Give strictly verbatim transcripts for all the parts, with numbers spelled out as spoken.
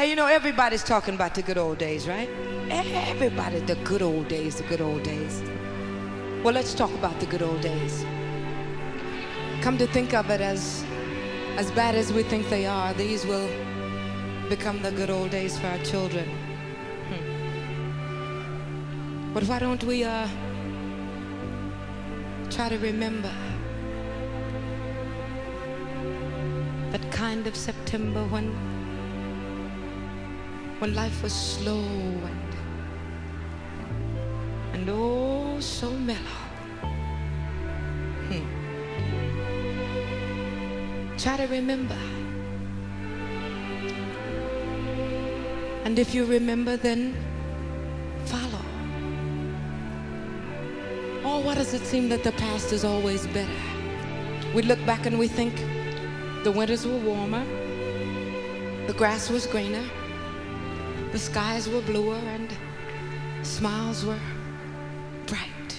Hey, you know, everybody's talking about the good old days, right? Everybody, the good old days, the good old days. Well, let's talk about the good old days. Come to think of it, as as bad as we think they are, these will become the good old days for our children. Hmm. But why don't we uh, try to remember that kind of September when when life was slow and and oh so mellow. Hmm. Try to remember. And if you remember, then follow. Oh, why does it seem that the past is always better? We look back and we think the winters were warmer, the grass was greener, the skies were bluer, and smiles were bright.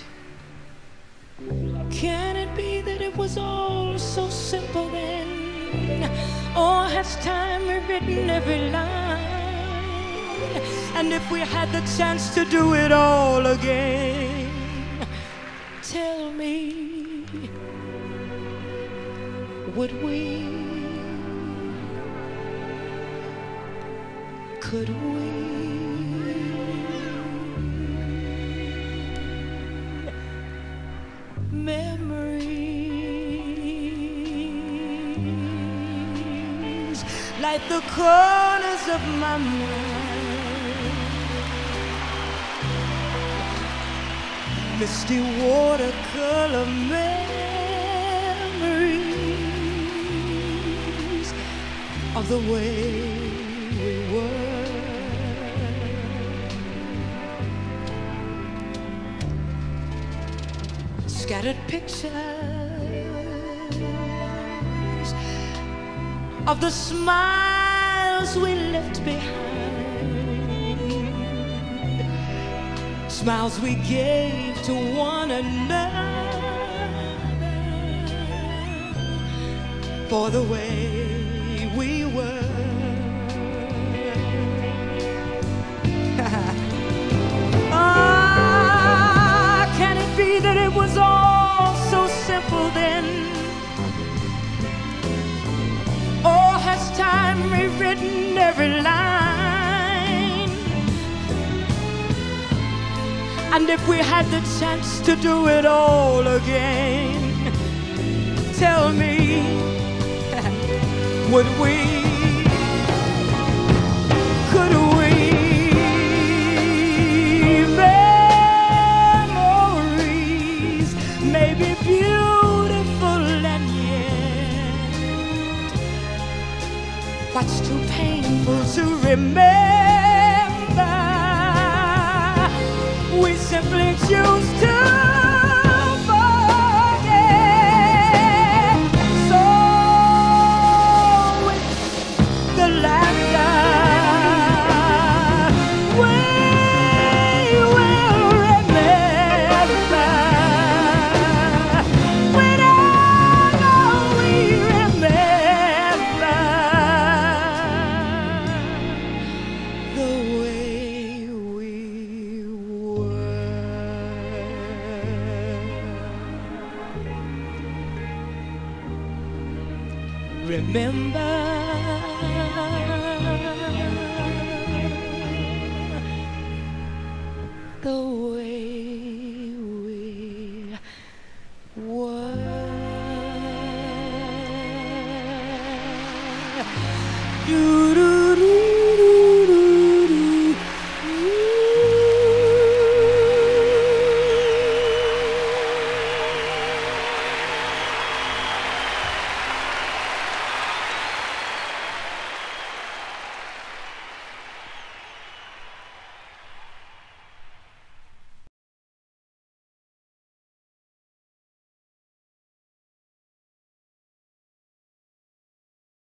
Can it be that it was all so simple then? Or has time rewritten every line? And if we had the chance to do it all again, tell me, would we? Could we? Memories like the corners of my mind, misty watercolor memories of the way we were. Scattered pictures of the smiles we left behind, smiles we gave to one another for the way we were. Ah, can it be that it was all so simple then? Or has time rewritten every line? And if we had the chance to do it all again, tell me, would we? Could we? Memories may be beautiful and yet what's too painful to remember, we simply choose to forget. So it's the laughter we will remember. Whenever we remember the way we were. Remember the way we were. You